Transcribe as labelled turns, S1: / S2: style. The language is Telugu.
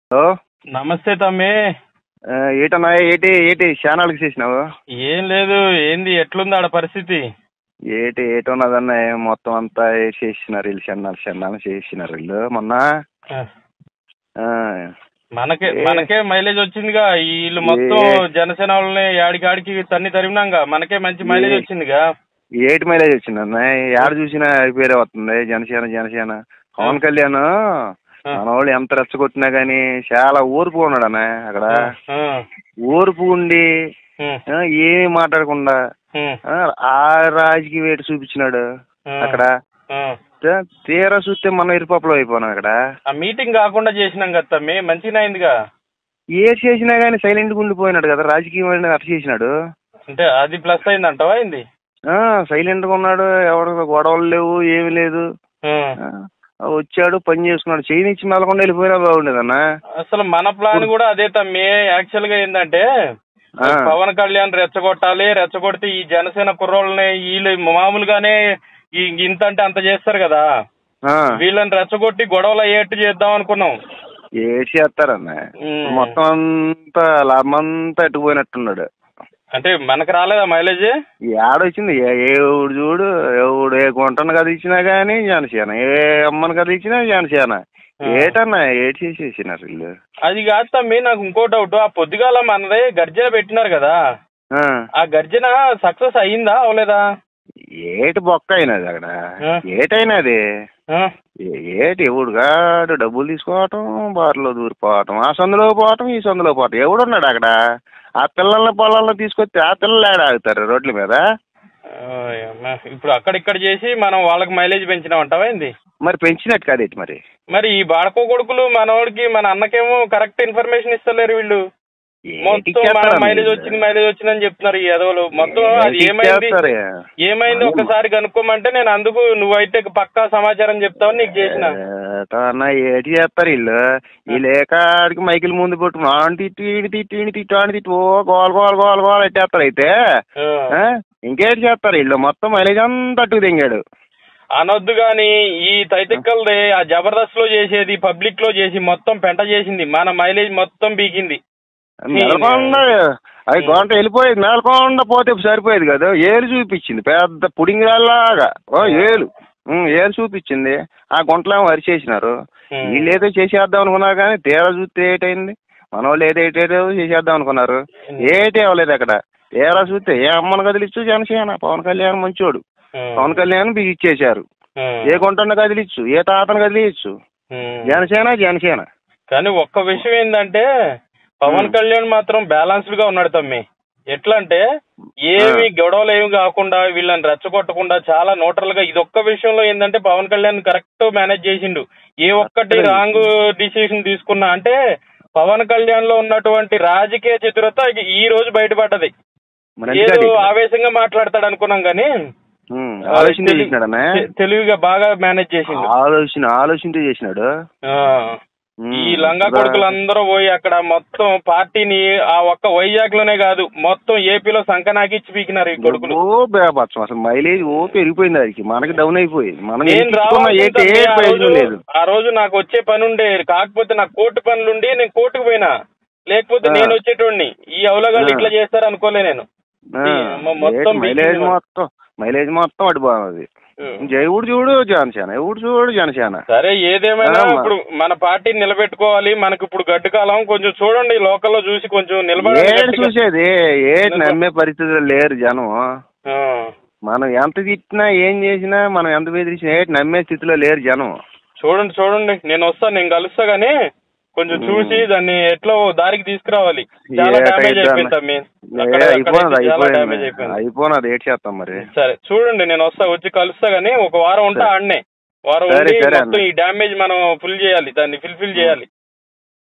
S1: హలో.
S2: నమస్తే తమ్మి.
S1: ఏటన్నా ఏటి ఏటి ఛానల్కి చేసినావు?
S2: ఏం లేదు, ఏంది ఎట్లుంది ఆడ పరిస్థితి?
S1: ఏటున్నదన్న మొత్తం అంతా చేసినారు వీళ్ళు, చెన్నాలు చేసినారు వీళ్ళు మొన్న.
S2: మనకే మైలేజ్ వచ్చిందిగా. వీళ్ళు మొత్తం జనసేన వాళ్ళని యాడికాడికి తన్ని తరిమినాగా మనకే మంచి మైలేజ్ వచ్చిందిగా.
S1: ఏటి మైలేజ్ వచ్చిందన్న? యాడ చూసినా పేరే వస్తుంది జనసేన. పవన్ కళ్యాణ్ మన వాళ్ళు ఎంత రెచ్చగొట్టినా గానీ చాలా ఊరుపు ఉన్నాడు అన్న. అక్కడ ఊరుపు ఉండి ఏమి మాట్లాడకుండా ఆ రాజకీయ వేట చూపించినాడు అక్కడ. తీరా చూస్తే మనం ఇరుపప్పులో అయిపోయినాం అక్కడ.
S2: ఆ మీటింగ్ కాకుండా చేసినాం కదా తమ్మి, మంచిగా అయిందిగా.
S1: ఏ చేసినా గానీ సైలెంట్గా ఉండిపోయినాడు కదా, రాజకీయం అట్ట చేసినాడు.
S2: అంటే అది ప్లస్ అయిందంటావా? అయింది.
S1: సైలెంట్గా ఉన్నాడు, ఎవరు గొడవలు లేవు, ఏమి లేదు. వచ్చాడు, పని చేసుకున్నాడు. చేయనిచ్చి మెలకుండా వెళ్ళిపోయినా బాగుండేదన్న.
S2: అసలు మన ప్లాన్ కూడా అదే తమ్మి. యాక్చువల్ గా ఏంటంటే పవన్ కళ్యాణ్ రెచ్చగొడితే ఈ జనసేన కుర్రోళ్ళని వీళ్ళు మామూలుగానే ఇంత అంటే అంత చేస్తారు కదా, వీళ్ళని రెచ్చగొట్టి గొడవలు అయ్యేట్టు చేద్దాం అనుకున్నాం.
S1: ఏటి చేస్తారన్న, మొత్తం అంతా లాభం అంతా ఎట్టుకుపోయినట్టున్నాడు.
S2: అంటే మనకు రాలేదా మైలేజ్?
S1: ఏడొచ్చింది? ఎవడు చూడు, ఎవడు ఏ గుంటను కథ ఇచ్చినా గానీ జనసేన, ఏ అమ్మని కథ ఇచ్చినా జనసేన. ఏటన్నా ఏటి చేసేసినారు వీళ్ళు.
S2: అది కాదు తమ్మి, నాకు ఇంకో డౌట్. ఆ పొద్దుగాల మనదే గర్జన పెట్టినారు కదా, ఆ గర్జన సక్సెస్ అయ్యిందా అవలేదా?
S1: ఏటి బొక్క అయినది అక్కడ. ఏటైనది ఏటి? ఎవడుగాడు డబ్బులు తీసుకోవటం, బార్లో దూరిపోవటం, ఆ సందులో పోవటం, ఈ సందులో పోవటం. ఎవడున్నాడు అక్కడ? ఆ పిల్లల్ని పొలాలను తీసుకొస్తే ఆ పిల్లలు ఏడ ఆగుతారు రోడ్ల మీద?
S2: ఇప్పుడు అక్కడిక్కడ చేసి మనం వాళ్ళకి మైలేజ్ పెంచినామంటావా ఏంది?
S1: మరి పెంచినట్టు కాదేటి మరి?
S2: మరి ఈ బాడకో కొడుకులు మనోడికి మన అన్నకేమో కరెక్ట్ ఇన్ఫర్మేషన్ ఇస్తలేరు వీళ్ళు. మొత్తం మన మైలేజ్ వచ్చిందని చెప్తున్నారు ఈ ఎదవలు మొత్తం. అది ఏమైంది ఒకసారి కనుక్కోమంటే నేను అందుకు నువ్వైతే పక్కా సమాచారం చెప్తావని నీకు చేసిన.
S1: ఏటి చేస్తారు వీళ్ళు? వీళ్ళు ఏకాడికి మైకిల్ ముందు పెట్టుకుని తిట్టు గోల ఎట్టేస్తారు. అయితే ఇంకేటి చేస్తారు వీళ్ళు? మొత్తం మైలేజ్ అంతా అట్టుకు తెంగాడు
S2: అనొద్దు గాని ఈ తైతిక్కలది ఆ జబర్దస్త్ లో చేసేది పబ్లిక్ లో చేసి మొత్తం పెంట చేసింది, మన మైలేజ్ మొత్తం బీకింది.
S1: మెలకొండ అది గంట వెళ్ళిపోయేది, మెలకొండ పోతే సరిపోయేది కదా. ఏలు చూపించింది పెద్ద పుడింగిలాగా, ఏలు చూపించింది. ఆ గుంటలేమో అరిచేసినారు. వీళ్ళు ఏదో చేసేద్దాం అనుకున్నారు కానీ తీరా చూస్తే ఏటైంది? మన వాళ్ళు ఏదో చేసేద్దాం అనుకున్నారు, ఏటి అవ్వలేదు అక్కడ. తీరా చూస్తే ఏ అమ్మను కదిలిచ్చు జనసేన. పవన్ కళ్యాణ్ మంచోడు, పవన్ కళ్యాణ్ బిగిచ్చేశారు. ఏ గుంటను కదిలిచ్చు, ఏ తాతను కదిలిచ్చు, జనసేన.
S2: కానీ ఒక్క విషయం ఏంటంటే పవన్ కళ్యాణ్ మాత్రం బ్యాలెన్స్డ్ గా ఉన్నాడు తమ్మి. ఎట్లా అంటే ఏమి గొడవలు ఏమి కాకుండా వీళ్ళని రెచ్చగొట్టకుండా చాలా న్యూట్రల్ గా. ఇది ఒక్క విషయంలో ఏంటంటే పవన్ కళ్యాణ్ కరెక్ట్ మేనేజ్ చేసిండు. ఏ ఒక్కటి రాంగ్ డిసిషన్ తీసుకున్నా అంటే పవన్ కళ్యాణ్ లో ఉన్నటువంటి రాజకీయ చతురత ఈ రోజు బయటపడ్డది. ఏదో ఆవేశంగా మాట్లాడతాడు అనుకున్నాం గానీ తెలివిగా బాగా మేనేజ్ చేసిండు.
S1: ఆలోచన చేసినాడు.
S2: ఈ లంగా కొడుకులందరూ పోయి అక్కడ మొత్తం పార్టీని ఆ ఒక్క వైజాగ్ లోనే కాదు మొత్తం ఏపీలో సంకనాకిచ్చి పీకినారు ఈ కొడుకులు.
S1: అసలు మైలేజ్ పెరిగిపోయింది, అది మనకి డౌన్ అయిపోయింది.
S2: ఆ రోజు నాకు వచ్చే పని ఉండే, కాకపోతే నాకు కోర్టు పనులుండి నేను కోర్టుకు పోయినా, లేకపోతే నేను వచ్చేటోడిని. ఈ అవలగాళ్ళు ఇట్లా చేస్తారు అనుకోలే నేను. మొత్తం
S1: మైలేజ్ మొత్తం అడిపోయింది. ఎవడు చూడు జనసేన.
S2: సరే ఏదేమైనా ఇప్పుడు మన పార్టీని నిలబెట్టుకోవాలి. మనకు ఇప్పుడు గడ్డు కాలం, కొంచెం చూడండి లోకల్లో చూసి కొంచెం నిలబడి
S1: చూసేది. నమ్మే పరిస్థితులు లేరు జనం. మనం ఎంత తిట్టినా ఏం చేసినా, మనం ఎంత బెదిరించినా నమ్మే స్థితిలో లేరు జనం.
S2: చూడండి నేను వస్తాను, నేను కలుస్తా గానీ కొంచెం చూసి దాన్ని ఎట్లా దారికి తీసుకురావాలి. చాలా డ్యామేజ్ అయిపోయింది తమ్మి,
S1: అయిపోయినది. ఏడ్ చేస్తాం మరి.
S2: సరే చూడండి, నేను వచ్చి కలుస్తా గానీ ఒక వారం ఉంటా ఆడనే. వారం ఉండి మొత్తం ఈ డ్యామేజ్ మనం ఫుల్ చేయాలి, దాన్ని ఫుల్ఫిల్ చేయాలి.